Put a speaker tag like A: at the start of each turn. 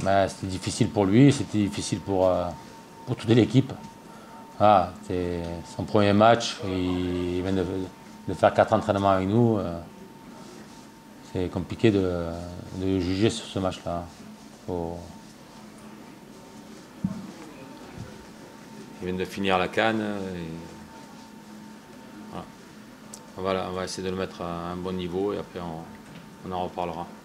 A: C'était difficile pour lui, c'était difficile pour toute l'équipe. Ah, c'est son premier match, il vient de faire 4 entraînements avec nous. C'est compliqué de juger sur ce match-là. Il vient de finir la CAN. Voilà. On va essayer de le mettre à un bon niveau et après on en reparlera.